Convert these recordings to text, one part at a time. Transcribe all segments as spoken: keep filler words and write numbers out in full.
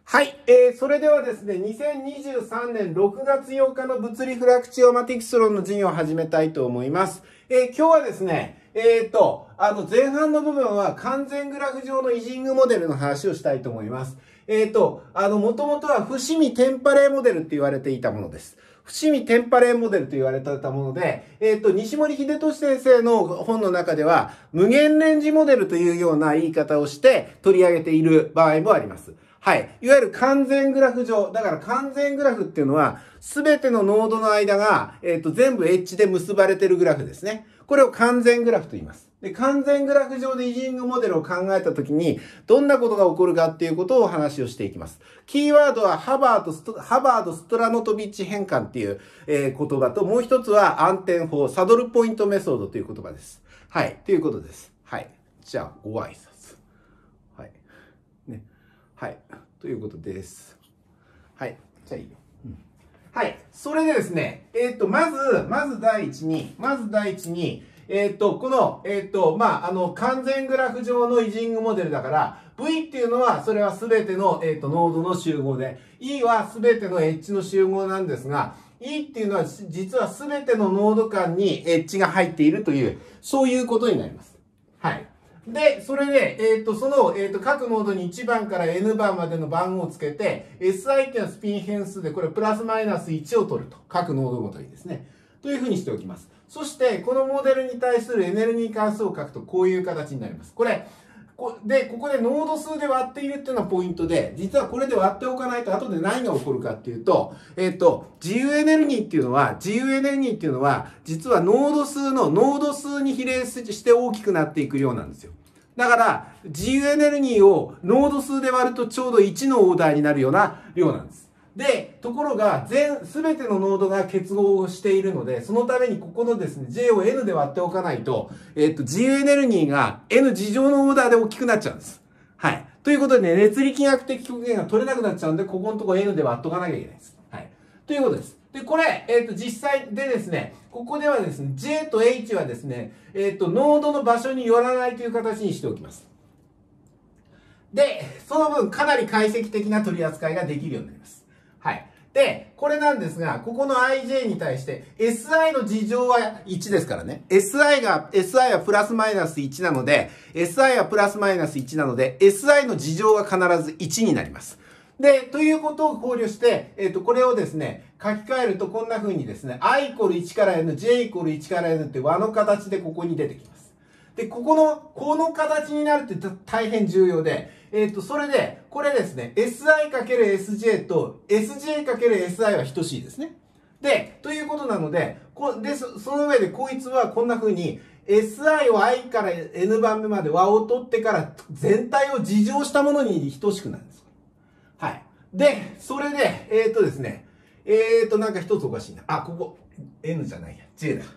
はい、えー、それではですね、にせんにじゅうさんねんろくがつようかの物理フラクチオマティクス論の授業を始めたいと思います。えー、今日はですね、えーと、あの前半の部分は完全グラフ上のイジングモデルの話をしたいと思います。えーと、あの、もともとは伏見テンパレーモデルって言われていたものです。伏見テンパレーモデルと言われていたもので、えっと、西森秀俊先生の本の中では、無限レンジモデルというような言い方をして取り上げている場合もあります。はい。いわゆる完全グラフ上。だから完全グラフっていうのは、すべてのノードの間が、えっと、全部エッジで結ばれているグラフですね。これを完全グラフと言います。で、完全グラフ上でイジングモデルを考えたときに、どんなことが起こるかっていうことをお話をしていきます。キーワードはハバード、ストハバード・ストラノトビッチ変換っていう、えー、言葉と、もう一つは暗転法、サドルポイントメソッドという言葉です。はい。ということです。はい。じゃあ、ご挨拶。はい。ね。はい。ということです。はい。じゃあいいよ。うん、はい。それでですね、えっと、まず、まず第一に、まず第一に、えっと、この、えっと、まあ、あの、完全グラフ上のイジングモデルだから、V っていうのは、それはすべての、えっと、ノードの集合で、E はすべてのエッジの集合なんですが、E っていうのは、実はすべてのノード間にエッジが入っているという、そういうことになります。はい。で、それで、えっと、その、えっと、各ノードにいちばんから エヌ 番までの番号をつけて、エスアイ っていうのはスピン変数で、これプラスマイナスいちを取ると。各ノードごとにですね。というふうにしておきます。そして、このモデルに対するエネルギー関数を書くと、こういう形になります。これ、こで、ここでノード数で割っているっていうのがポイントで、実はこれで割っておかないと後で何が起こるかっていうと、えっと、自由エネルギーっていうのは、自由エネルギーっていうのは、実はノード数の、ノード数に比例して大きくなっていく量なんですよ。だから、自由エネルギーをノード数で割るとちょうどいちのオーダーになるような量なんです。で、ところが、全、すべてのノードが結合をしているので、そのためにここのですね、J を N で割っておかないと、えっと、自由エネルギーが N 次乗のオーダーで大きくなっちゃうんです。はい。ということでね、熱力学的極限が取れなくなっちゃうんで、ここのところ N で割っとかなきゃいけないです。はい。ということです。で、これ、えっと、実際でですね、ここではですね、J と H はですね、えっと、ノードの場所によらないという形にしておきます。で、その分、かなり解析的な取り扱いができるようになります。はい。で、これなんですが、ここの アイジェー に対して、エスアイ の次乗はいちですからね。エスアイ が、エスアイ はプラスマイナスいちなので、エスアイ はプラスマイナスいちなので、エスアイ の次乗は必ずいちになります。で、ということを考慮して、えっと、これをですね、書き換えるとこんな風にですね、i イコールいちから n、j イコールいちから n って和の形でここに出てきます。で、ここの、この形になるって大変重要で、えっと、それで、これですね、エスアイかけるエスジェー と エスジェーかけるエスアイ は等しいですね。で、ということなので、こでそその上でこいつはこんな風に、エスアイ を i から n 番目まで和を取ってから全体を次乗したものに等しくなるんです。はい。で、それで、えっとですね、えっと、なんか一つおかしいな。あ、ここ、N じゃないや、J だ。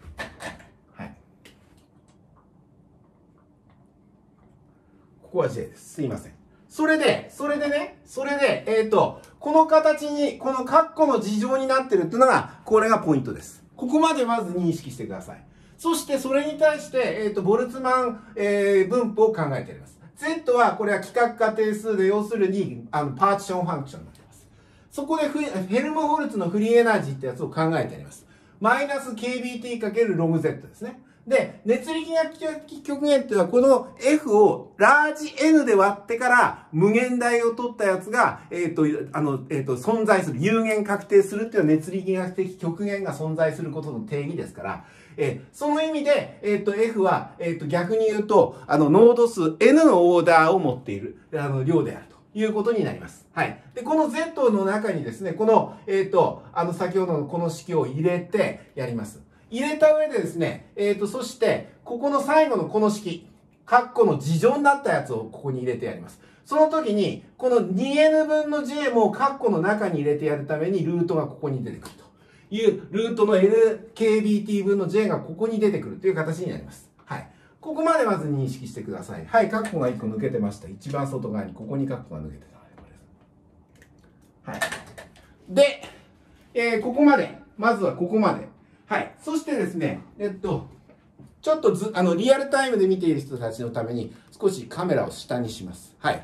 ここは J です。すいません。それで、それでね、それで、えっと、この形に、この括弧の次乗になってるっていうのが、これがポイントです。ここまでまず認識してください。そして、それに対して、えっと、ボルツマン、えー、分布を考えてあります。Z は、これは規格化定数で、要するに、あの、パーティションファンクションになっています。そこでフ、ヘルムホルツのフリーエナジーってやつを考えてあります。マイナス ケービーティー かけるログ Z ですね。で、熱力学的極限っていうのは、この F をラージ N で割ってから無限大を取ったやつが、えっと、あの、えっと、存在する、有限確定するっていうのは熱力学的極限が存在することの定義ですから、えー、その意味で、えっと、F は、えっと、逆に言うと、あの、ノード数 N のオーダーを持っている、あの、量であるということになります。はい。で、この Z の中にですね、この、えっと、あの、先ほどのこの式を入れてやります。入れた上でですね、えっと、そして、ここの最後のこの式、括弧の次乗になったやつをここに入れてやります。その時に、この にエヌ 分の J も括弧の中に入れてやるために、ルートがここに出てくるという、ルートの エヌケービーティー 分の J がここに出てくるという形になります。はい。ここまでまず認識してください。はい、括弧がいっこ抜けてました。一番外側に、ここに括弧が抜けてた。はい。で、えー、ここまで。まずはここまで。はい。そしてですね、えっと、ちょっとず、あの、リアルタイムで見ている人たちのために、少しカメラを下にします。はい。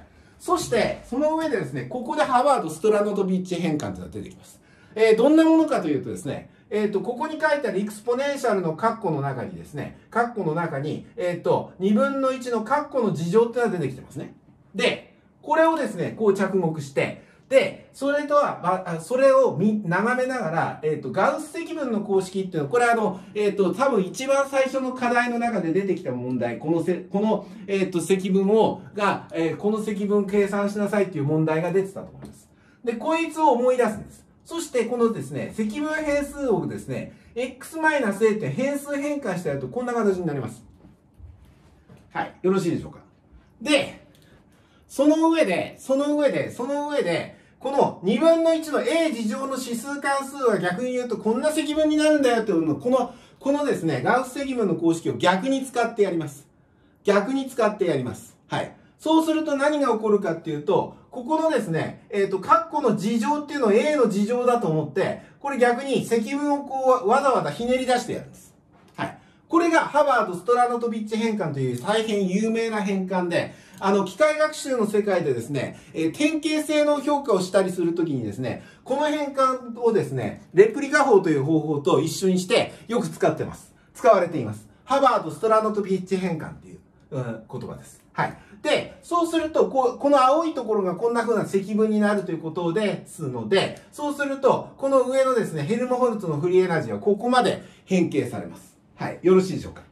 そして、その上でですね、ここでハバード・ストラノトビッチ変換というのが出てきます。えー、どんなものかというとですね、えっと、ここに書いてあるエクスポネンシャルの括弧の中にですね、括弧の中に、えっと、にぶんのいちの括弧の事情っていうのが出てきてますね。で、これをですね、こう着目して、で、それとは、それを見、眺めながら、えっと、ガウス積分の公式っていうのは、これあの、えっと、多分一番最初の課題の中で出てきた問題、このせ、この、えっと、積分を、が、えー、この積分計算しなさいっていう問題が出てたと思います。で、こいつを思い出すんです。そして、このですね、積分変数をですね、x-a って変数変換してやるとこんな形になります。はい。よろしいでしょうか。で、その上で、その上で、その上で、このにぶんのいちの a 次乗の指数関数は逆に言うとこんな積分になるんだよというのを、この、このですね、ガウス積分の公式を逆に使ってやります。逆に使ってやります。はい。そうすると何が起こるかっていうと、ここのですね、えっと、括弧の事情っていうのを A の事情だと思って、これ逆に積分をこう、わざわざひねり出してやるんです。はい。これがハバード・ストラノトビッチ変換という大変有名な変換で、あの、機械学習の世界でですね、えー、典型性能評価をしたりするときにですね、この変換をですね、レプリカ法という方法と一緒にしてよく使ってます。使われています。ハバード・ストラノトビッチ変換っていう、うん、言葉です。はい。で、そうすると、こう、この青いところがこんな風な積分になるということですので、そうすると、この上のですね、ヘルムホルツのフリーエナジーはここまで変形されます。はい。よろしいでしょうか。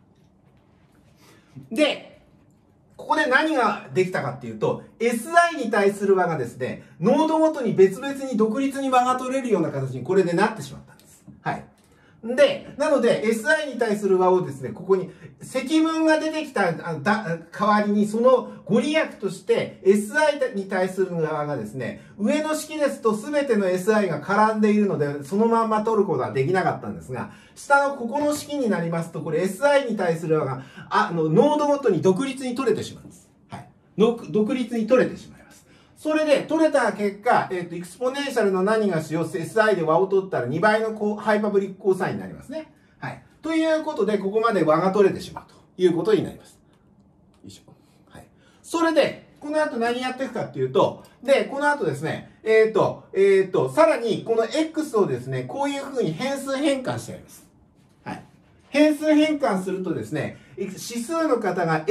で、ここで何ができたかっていうと、エスアイ に対する和がですね、ノードごとに別々に独立に和が取れるような形にこれでなってしまったんです。はい。で、なので エスアイ に対する和をですね、ここに積分が出てきただ代わりにそのご利益として エスアイ に対する和がですね、上の式ですと全ての エスアイ が絡んでいるのでそのまんま取ることはできなかったんですが、下のここの式になりますとこれ エスアイ に対する和があのノードごとに独立に取れてしまうんです。はい。独立に取れてしまいます。それで、取れた結果、えっと、エクスポネンシャルの何がしよう、エスアイ で和を取ったらにばいのハイパブリックコサインになりますね。はい。ということで、ここまで和が取れてしまうということになります。よいしょ。はい。それで、この後何やっていくかっていうと、で、この後ですね、えっと、えっと、さらに、この X をですね、こういう風に変数変換してやります。はい。変数変換するとですね、指数の方が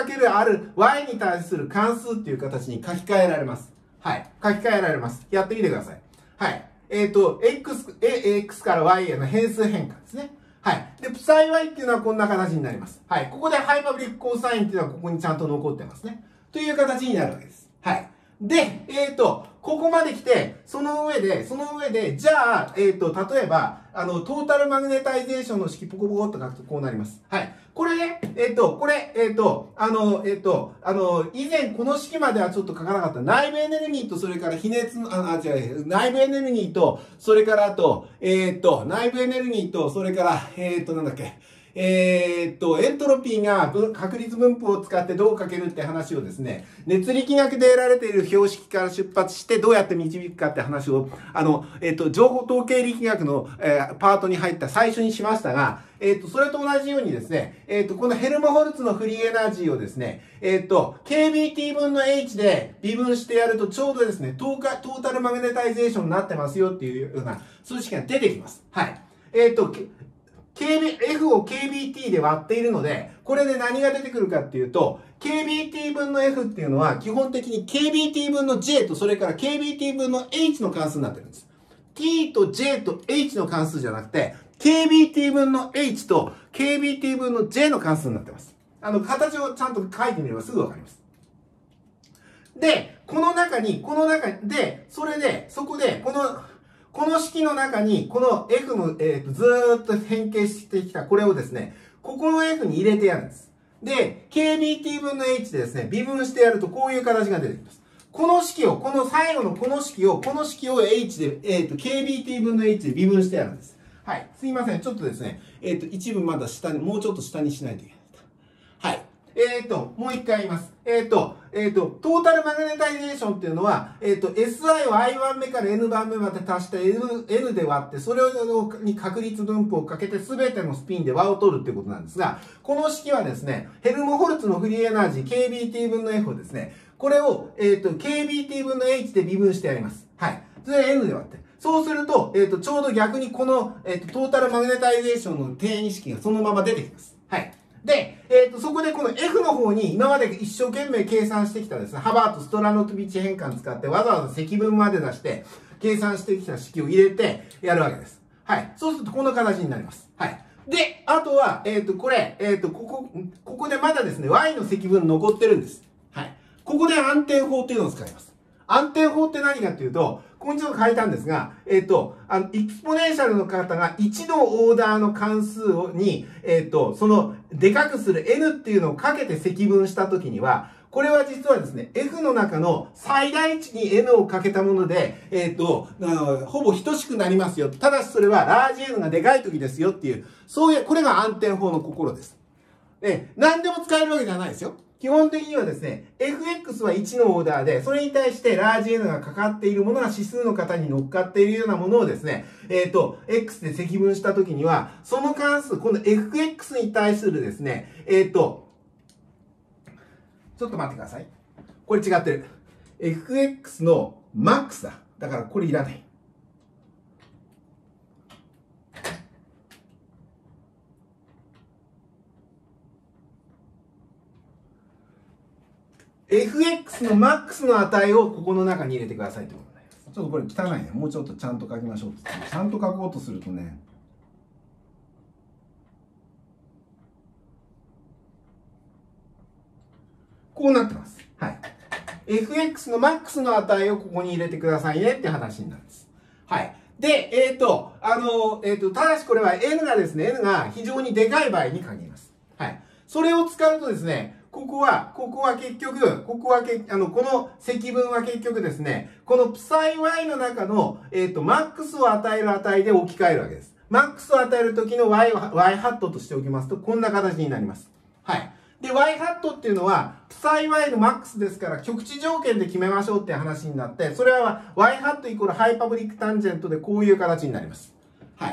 n×r、y に対する関数っていう形に書き換えられます。はい。書き換えられます。やってみてください。はい。えっと、x、x から y への変数変換ですね。はい。で、プサイ y っていうのはこんな形になります。はい。ここでハイパブリックコサインっていうのはここにちゃんと残ってますね。という形になるわけです。はい。で、えっと、ここまで来て、その上で、その上で、じゃあ、えっと、例えば、あの、トータルマグネタイゼーションの式、ポコポコっと書くとこうなります。はい。これね、えっと、これ、えっと、あの、えっと、あの、以前この式まではちょっと書かなかった内部エネルギーと、それから比熱の、あ、あ、違う、内部エネルギーと、それからあと、えっと、内部エネルギーと、それから、えっと、なんだっけ、えー、っと、エントロピーが確率分布を使ってどうかけるって話をですね、熱力学で得られている標識から出発してどうやって導くかって話を、あの、えー、っと、情報統計力学の、えー、パートに入った最初にしましたが、えー、っと、それと同じようにですね、えー、っと、このヘルムホルツのフリーエナジーをですね、えー、っと、ケービーティー 分の H で微分してやるとちょうどですね、トートータルマグネタイゼーションになってますよっていうような数式が出てきます。はい。えー、っと、ケービー、F を ケービーティー で割っているので、これで何が出てくるかっていうと、ケービーティー 分の F っていうのは基本的に ケービーティー 分の J とそれから ケービーティー 分の H の関数になってるんです。T と J と H の関数じゃなくて、ケービーティー 分の H と ケービーティー 分の J の関数になってます。あの、形をちゃんと書いてみればすぐわかります。で、この中に、この中で、それで、そこで、この、この式の中に、この F の、えー、とずーっと変形してきたこれをですね、ここの F に入れてやるんです。で、ケービーティー 分の H でですね、微分してやるとこういう形が出てきます。この式を、この最後のこの式を、この式を H で、えっ、ー、と、ケービーティー 分の H で微分してやるんです。はい。すいません。ちょっとですね、えっ、ー、と、一部まだ下に、もうちょっと下にしないといけない。はい。えっ、ー、と、もう一回言います。えっ、ー、と、えっ、ー、と、トータルマグネタイゼーションっていうのは、えっ、と、エスアイ を アイワン 目から N 番目まで足した N, N で割って、それに確率分布をかけて全てのスピンで和を取るっていうことなんですが、この式はですね、ヘルムホルツのフリーエナジー ケービーティー 分の F をですね、 これを、えっ、ー、と、ケービーティー 分の H で微分してやります。はい。それ N で割って。そうすると、えっ、ー、と、ちょうど逆にこの、えっ、ー、と、トータルマグネタイゼーションの定義式がそのまま出てきます。はい。で、えっ、ー、と、そこでこの F の方に今まで一生懸命計算してきたですね、ハバートストラノトビチ変換使ってわざわざ積分まで出して、計算してきた式を入れてやるわけです。はい。そうするとこの形になります。はい。で、あとは、えっ、ー、と、これ、えっ、ー、と、ここ、ここでまだですね、y の積分残ってるんです。はい。ここで安定法っていうのを使います。安定法って何かっていうと、ここにちょっと書いたんですが、えっ、ー、と、あの、エクスポネンシャルの方がいちのオーダーの関数に、えっ、ー、と、その、でかくする n っていうのをかけて積分したときには、これは実はですね、F の中の最大値に N をかけたもので、えっ、ー、と、ほぼ等しくなりますよ。ただしそれはラージ N がでかい時ですよっていう、そういう、これが安定法の心です。で、何でも使えるわけじゃないですよ。基本的にはですね、エフエックス はいちのオーダーで、それに対してラージ N がかかっているものが指数の型に乗っかっているようなものをですね、えっ、ー、と、X で積分したときには、その関数、この エフエックス に対するですね、えっ、ー、と、ちょっと待ってください。これ違ってる。エフエックス のマックスだ。だからこれいらない。エフエックス のマックスの値をここの中に入れてくださいということになります。ちょっとこれ汚いね。もうちょっとちゃんと書きましょう。ちゃんと書こうとするとね。こうなってます。はい。エフエックス のマックスの値をここに入れてくださいねって話になるんです。はい。で、えっ、ー、と、あの、えっ、ー、と、ただしこれは N がですね、N が非常にでかい場合に限ります。はい。それを使うとですね、ここは、ここは結局、ここはけ、あの、この積分は結局ですね、この psi_y の中の、えっ、ー、と、マックスを与える値で置き換えるわけです。マックスを与えるときの y を、y ハットとしておきますと、こんな形になります。はい。で、y ハットっていうのは、psi_y のマックスですから、極値条件で決めましょうって話になって、それは y ハットイコールハイパブリックタンジェントでこういう形になります。はい。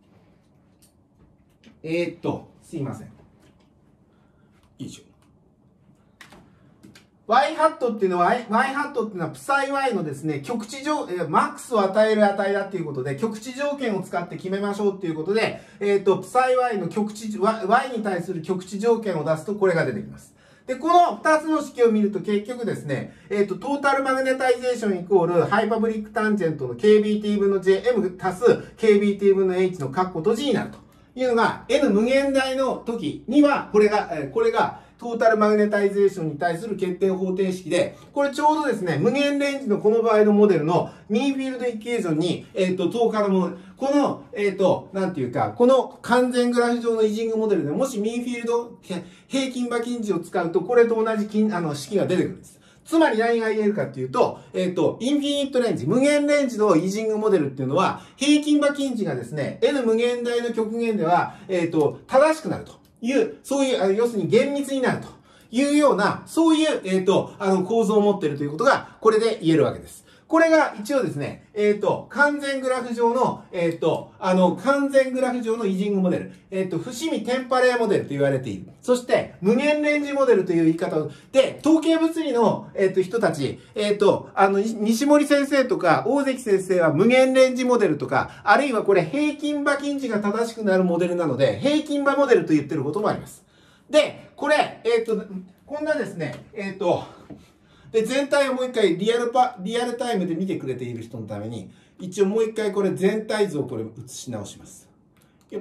えー、っと、すいません。いいでしょ。y ハットっていうのは、y ハットっていうのは psi_y のですね、極値条、えマックスを与える値だっていうことで、極値条件を使って決めましょうっていうことで、えっ、ー、と、psi_y の極値、y に対する極値条件を出すとこれが出てきます。で、この二つの式を見ると結局ですね、えっ、ー、と、トータルマグネタイゼーションイコールハイパブリックタンジェントの ケービーティー 分の ジェイエム 足す ケービーティー 分の H の括弧閉じになるというのが N 無限大の時には、これが、これが、トータルマグネタイゼーションに対する決定方程式で、これちょうどですね、無限レンジのこの場合のモデルのミンフィールドイケーションに、えっ、ー、と、等価のもの、この、えっ、ー、と、なんていうか、この完全グラフ上のイジングモデルでもしミンフィールド平均馬近似を使うと、これと同じ金あの式が出てくるんです。つまり何が言えるかっていうと、えっ、ー、と、インフィニットレンジ、無限レンジのイジングモデルっていうのは、平均馬近似がですね、N 無限大の極限では、えっ、ー、と、正しくなるという、そういう、要するに厳密になるというような、そういう、えっ、ー、と、あの、構造を持っているということが、これで言えるわけです。これが一応ですね、えっ、ー、と、完全グラフ上の、えっ、ー、と、あの、完全グラフ上のイジングモデル。えっ、ー、と、伏見テンパレーモデルと言われている。そして、無限レンジモデルという言い方を、で、統計物理の、えっ、と、人たち、えっ、と、あの、西森先生とか、大関先生は無限レンジモデルとか、あるいはこれ、平均馬近似が正しくなるモデルなので、平均馬モデルと言ってることもあります。で、これ、えっ、と、こんなですね、えっ、と、で、全体をもう一回リアルパ、リアルタイムで見てくれている人のために、一応もう一回これ全体像をこれ映し直します。よっ。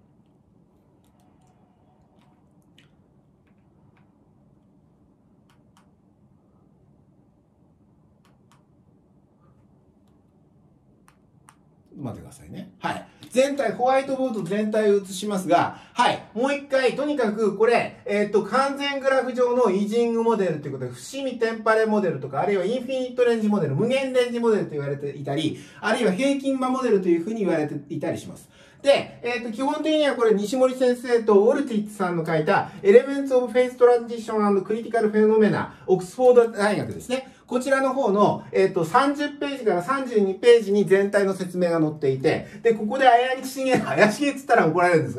待ってくださいね。はい。全体、ホワイトボード全体を映しますが、はい。もう一回、とにかく、これ、えっと、完全グラフ上のイジングモデルということで、伏見テンパレモデルとか、あるいはインフィニットレンジモデル、無限レンジモデルと言われていたり、あるいは平均馬モデルというふうに言われていたりします。で、えっと、基本的にはこれ、西森先生とオルティッツさんの書いた、Elements of Phase Transition and Critical Phenomena、オックスフォード大学ですね。こちらの方の、えっと、さんじゅっページからさんじゅうにページに全体の説明が載っていて、で、ここで怪しげ、怪しげって言ったら怒られるんですが、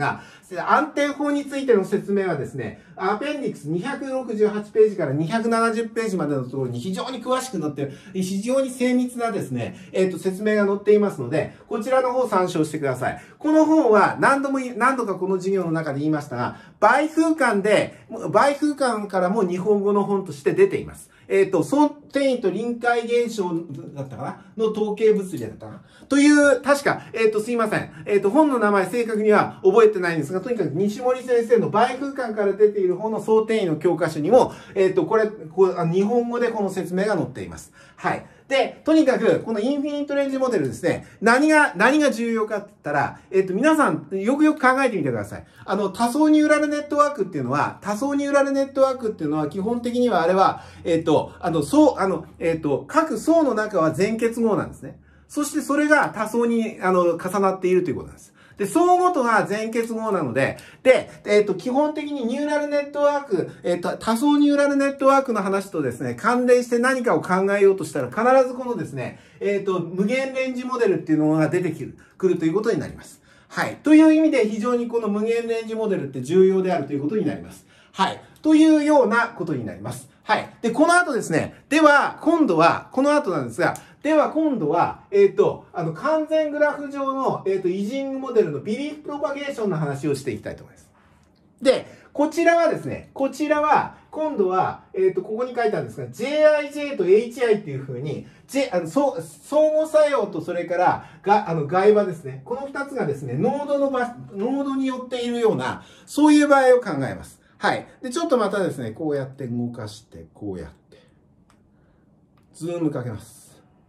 安定法についての説明はですね、アペンディクスにひゃくろくじゅうはちページからにひゃくななじゅうページまでのところに非常に詳しく載っている、非常に精密なですね、えっと、説明が載っていますので、こちらの方を参照してください。この本は何度も、何度かこの授業の中で言いましたが、倍風館で、倍風館からも日本語の本として出ています。えっと、相転移と臨界現象だったかなの統計物理だったかなという、確か、えっと、すいません。えっと、本の名前正確には覚えてないんですが、とにかく西森先生の倍空間から出ている本の相転移の教科書にも、えっと、これ、こう日本語でこの説明が載っています。はい。で、とにかく、このインフィニットレンジモデルですね、何が、何が重要かって言ったら、えっと、皆さん、よくよく考えてみてください。あの、多層ニューラルネットワークっていうのは、多層ニューラルネットワークっていうのは、基本的にはあれは、えっと、あの、そう、あの、えっと、各層の中は全結合なんですね。そしてそれが多層に、あの、重なっているということなんです。で、層ごとが全結合なので、で、えっと、基本的にニューラルネットワーク、えっと、多層ニューラルネットワークの話とですね、関連して何かを考えようとしたら、必ずこのですね、えっと、無限レンジモデルっていうのが出てくる、くるということになります。はい。という意味で非常にこの無限レンジモデルって重要であるということになります。はい。というようなことになります。はい。で、この後ですね、では、今度は、この後なんですが、では今度は、えっと、あの、完全グラフ上の、えっと、イジングモデルのビリーフプロパゲーションの話をしていきたいと思います。で、こちらはですね、こちらは、今度は、えっと、ここに書いてあるんですが、ジェイアイジェイ と エイチアイ っていう風に、J、あの、相互作用とそれから、が、あの、外場ですね。この二つがですね、ノードの場、ノードによっているような、そういう場合を考えます。はい。で、ちょっとまたですね、こうやって動かして、こうやって、ズームかけます。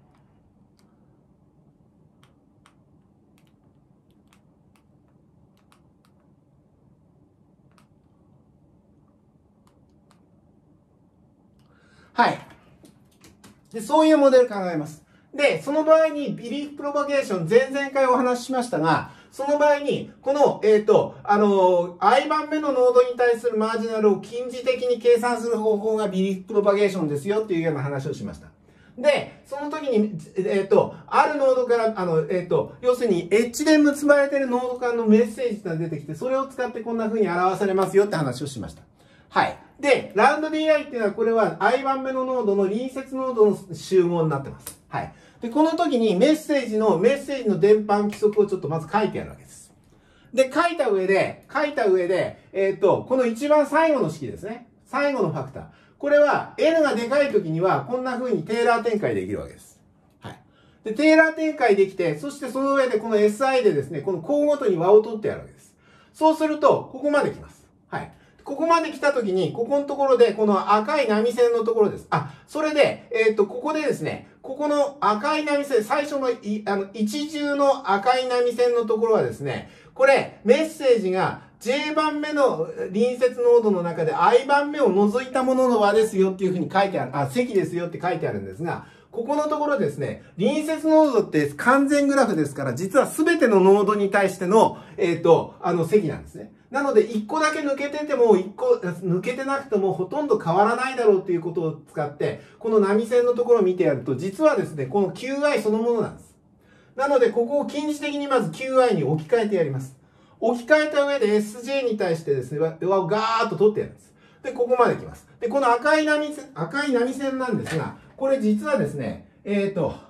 はい。で、そういうモデル考えます。で、その場合にビリーフプロパゲーション、前々回お話ししましたが、その場合に、この、えっと、あの、i 番目のノードに対するマージナルを近似的に計算する方法がビリーフプロパゲーションですよっていうような話をしました。で、その時に、えっと、あるノードから、あの、えっと、要するに、エッジで結ばれているノード間のメッセージが出てきて、それを使ってこんな風に表されますよって話をしました。はい。で、ラウンド ディーアイ っていうのは、これは i 番目のノードの隣接ノードの集合になってます。はい。で、この時にメッセージの、メッセージの伝播規則をちょっとまず書いてあるわけです。で、書いた上で、書いた上で、えっと、この一番最後の式ですね。最後のファクター。これは N がでかい時には、こんな風にテーラー展開できるわけです。はい。で、テーラー展開できて、そしてその上でこの エスアイ でですね、この項ごとに和を取ってやるわけです。そうすると、ここまで来ます。はい。ここまで来たときに、ここのところで、この赤い波線のところです。あ、それで、えっと、ここでですね、ここの赤い波線、最初のい、あの、一重の赤い波線のところはですね、これ、メッセージが J 番目の隣接ノードの中で I 番目を除いたものの和ですよっていうふうに書いてある、あ、積ですよって書いてあるんですが、ここのところですね、隣接ノードって完全グラフですから、実は全てのノードに対しての、えっと、あの、積なんですね。なので、一個だけ抜けてても、一個、抜けてなくてもほとんど変わらないだろうということを使って、この波線のところを見てやると、実はですね、この キューアイ そのものなんです。なので、ここを近似的にまず キューアイ に置き換えてやります。置き換えた上で エスジェー に対してですね、ガーッと取ってやるんです。で、ここまで来ます。で、この赤い波線、赤い波線なんですが、これ実はですね、えっと、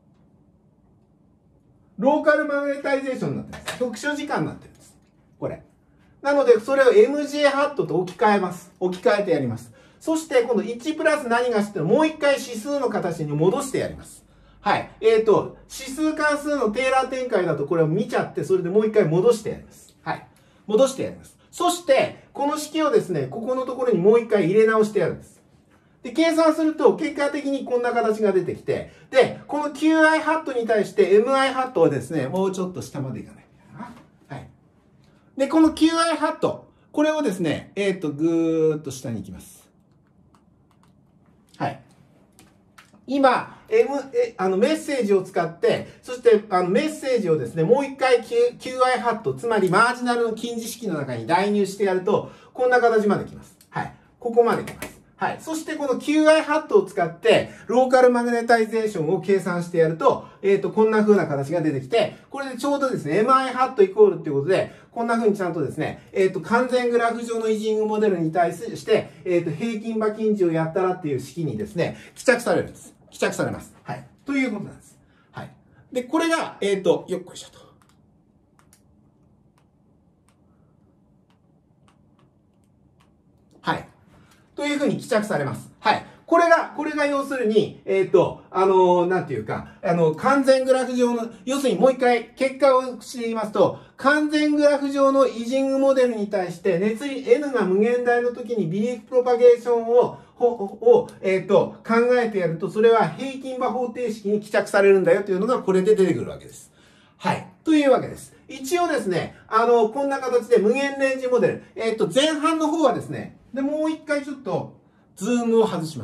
ローカルマグネタイゼーションになってるんです。局所時間になってるんです。これ。なので、それを エムジェー ハットと置き換えます。置き換えてやります。そして、今度いちプラス何がしてもう一回指数の形に戻してやります。はい。えっと、指数関数のテーラー展開だとこれを見ちゃって、それでもう一回戻してやります。はい。戻してやります。そして、この式をですね、ここのところにもう一回入れ直してやるんです。で、計算すると、結果的にこんな形が出てきて、で、この キューアイ ハットに対して エムアイ ハットをですね、もうちょっと下までいかないといけないな。はい。で、この キューアイ ハット、これをですね、えっと、ぐーっと下に行きます。はい。今、M、え、あの、メッセージを使って、そして、あの、メッセージをですね、もう一回 キューアイ ハット、つまりマージナルの近似式の中に代入してやると、こんな形まで来ます。はい。ここまで来ます。 はい。そしてこの キューアイ ハットを使って、ローカルマグネタイゼーションを計算してやると、えっと、こんな風な形が出てきて、これでちょうどですね、エムアイ ハットイコールっていうことで、こんな風にちゃんとですね、えっと、完全グラフ上のイージングモデルに対して、えっと、平均馬近値をやったらっていう式にですね、帰着されるんです。帰着されます。はい。ということなんです。はい。で、これが、えっと、よっこいしょと。はい。というふうに帰着されます。はい。これが、これが要するに、えっ、ー、と、あのー、なんていうか、あの、完全グラフ上の、要するにもう一回結果をして言いますと、完全グラフ上のイージングモデルに対して熱理 N が無限大の時にビリーフプロパゲーションを、を、えっ、ー、と、考えてやると、それは平均馬方程式に帰着されるんだよというのがこれで出てくるわけです。はい。というわけです。一応ですね、あの、こんな形で無限レンジモデル。えっ、ー、と、前半の方はですね、で、もう一回ちょっと、ズームを外します。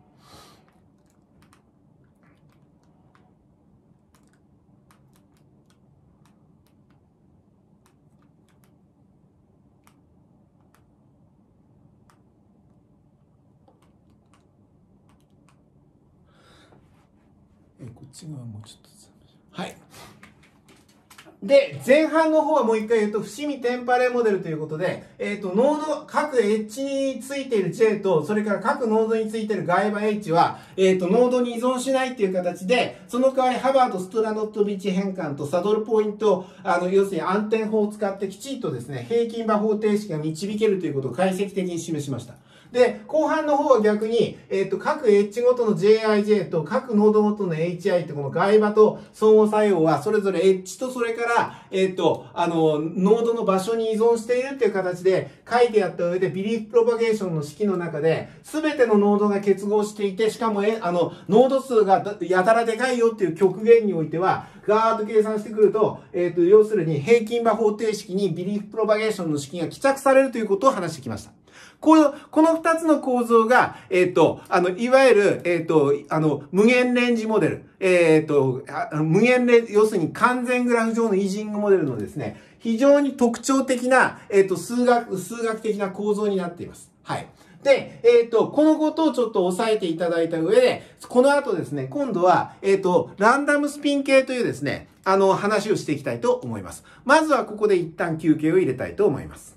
え、こっち側もうちょっとズーム。はい。で、前半の方はもう一回言うと、伏見テンパレモデルということで、えっ、ー、と、ノード、各 H についている J と、それから各ノードについている外場 H は、えっ、ー、と、ノードに依存しないっていう形で、その代わりハバード、ストラノットビーチ変換とサドルポイント、あの、要するに暗転法を使ってきちんとですね、平均馬方程式が導けるということを解析的に示しました。で、後半の方は逆に、えっと、各 H ごとの ジェイアイジェー と各ノードごとの エイチアイ ってこの外場と相互作用はそれぞれ H とそれから、えっと、あの、ノードの場所に依存しているっていう形で書いてあった上でビリーフプロパゲーションの式の中で全てのノードが結合していて、しかも、え、あの、ノード数がやたらでかいよっていう極限においては、ガーッと計算してくると、えっと、要するに平均馬方程式にビリーフプロパゲーションの式が帰着されるということを話してきました。この、この二つの構造が、えっと、あの、いわゆる、えっと、あの、無限レンジモデル。えっと、無限レンジ、要するに完全グラフ上のイージングモデルのですね、非常に特徴的な、えっと、数学、数学的な構造になっています。はい。で、えっと、このことをちょっと押さえていただいた上で、この後ですね、今度は、えっと、ランダムスピン系というですね、あの、話をしていきたいと思います。まずはここで一旦休憩を入れたいと思います。